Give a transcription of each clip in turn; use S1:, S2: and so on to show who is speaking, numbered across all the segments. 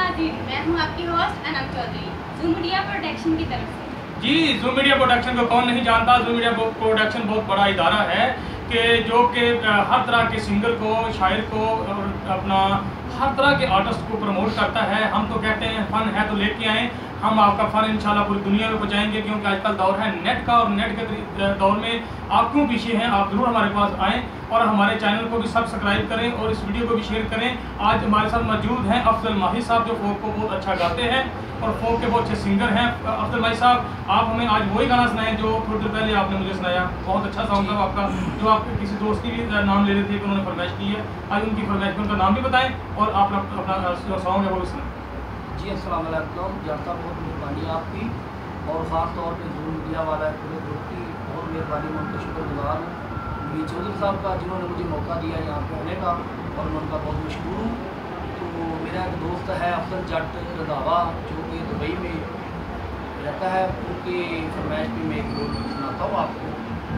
S1: नाज़रीन, मैं हूं आपकी host Anam Chaudhary, Zoom Media Production की तरफ से।
S2: जी, ज़ूम मीडिया प्रोडक्शन को कौन नहीं जानता। ज़ूम मीडिया प्रोडक्शन बहुत बड़ा इदारा है कि जो कि हर तरह के सिंगर को, शायर को और अपना हर तरह के आर्टिस्ट को प्रमोट करता है। हम तो कहते हैं फ़न है तो लेके आएँ, हम आपका फ़न इंशाल्लाह पूरी दुनिया में पहुँचाएंगे, क्योंकि आजकल दौर है नेट का, और नेट के दौर में आप क्यों पीछे हैं। आप ज़रूर हमारे पास आएँ और हमारे चैनल को भी सब्सक्राइब करें और इस वीडियो को भी शेयर करें। आज हमारे साथ मौजूद हैं अफजल माही साहब, जो फोक को बहुत अच्छा गाते हैं और फोक के बहुत अच्छे सिंगर हैं। अफजल माही साहब, आप हमें आज वही गाना सुनाएं जो थोड़ी देर पहले आपने मुझे सुनाया। बहुत अच्छा सॉन्ग था आपका, जो आप किसी दोस्त की भी नाम ले रहे थे कि उन्होंने फरमाइश की है। आज उनकी फरमाइश में उनका नाम भी बताएं और आप अपना सॉन्ग है वो भी सुनाएं।
S3: जी अस्सलाम वालेकुम। जानता बहुत मेहरबानी आपकी, और ख़ास तौर पे ज़ूम मीडिया वाला पूरे ग्रुप की बहुत मेहरबानी, मैं उनका शुक्रगुजार हूँ। ये चौधरी साहब का जिन्होंने मुझे मौका दिया यहाँ पे आने का, और मैं उनका बहुत मशहूर हूँ। तो मेरा एक दोस्त है अफजल जट रंधावा, जो कि दुबई में रहता है, उनकी फरमाइश भी मैं एक बोल सुनाता हूँ आपको।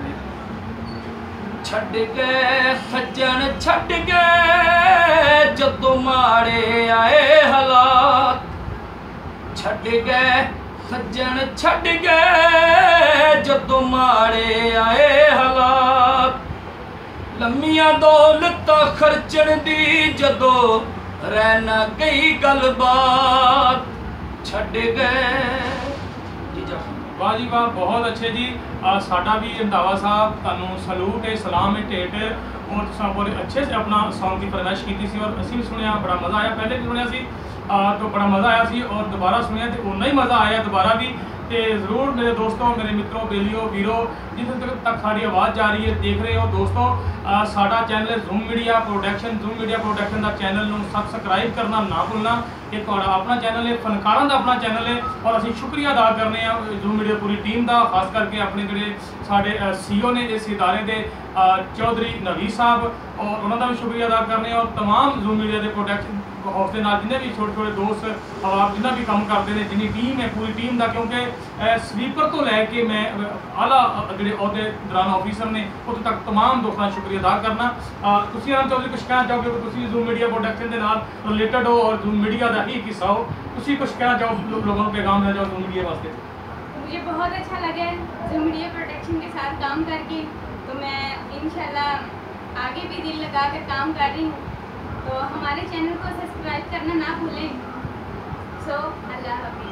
S3: छड़ गए सज्जन छड़ गए जदों माड़े आए हालात, छड़ गए सज्जन छड़ गए जदों माड़े आए हालात, लम्मियां दौलत खर्चण दी जदों रहना गई गलबात, छड़ गए।
S2: वाह जी वाह, बहुत अच्छे जी। साडा भी रंधावा साहब तुहानू सलूट है, सलाम है ढेट, और तुसां बड़े अच्छे से अपना सॉन्ग की फरमाइश की थी और असीं भी सुनिया, बड़ा मज़ा आया। पहले भी सुनिया सी तो बड़ा मज़ा आया सी, और दोबारा सुनिया तो उन्ना ही मज़ा आया दोबारा भी। तो ज़रूर मेरे दोस्तों, मेरे मित्रों, बेलियो वीरो, जितने तक साड़ी आवाज़ जा रही है देख रहे हो दोस्तों, साडा channel Zoom Media Production, Zoom Media Production का चैनल नूं सबसक्राइब करना ना भुलना। ये तुहाडा अपना चैनल है, फनकारां दा अपना चैनल है, और असीं शुक्रिया अदा करने ज़ूम मीडिया पूरी टीम का, खास करके अपने जिहड़े साडे CEO ने इस इदारे के चौधरी नवीद साहब, और उन्होंने भी शुक्रिया अदा करने, और तमाम ज़ूम मीडिया के प्रोडक्शन हाउस के नाल जिन्हें भी छोटे छोटे दोस्त आप जिन्हें भी काम करते हैं, जिन्नी टीम है पूरी टीम का, क्योंकि स्वीपर तो लैके मैं आला जोड़े अहदे दौरान ऑफिसर ने उतों तक तमाम दोस्तों का शुक्रिया अदा करना। तुसीं अनम चौधरी कुछ कहना चाहोगे कि तुसीं ज़ूम मीडिया प्रोडक्शन के नाल रिलेटेड हो और ज़ूम मीडिया का ही हिस्सा हो, तुसीं कुछ कहना चाहो लोगों को, पैगाम देना चाहो ज़ूम मीडिया वास्ते?
S1: मुझे बहुत अच्छा लगा ज़ूम मीडिया प्रोडक्शन के साथ काम करके, तो मैं इंशाल्लाह आगे भी दिल लगा कर काम कर रही हूँ। तो हमारे चैनल को सब्सक्राइब करना ना भूलें। सो अल्लाह हाफ़िज़।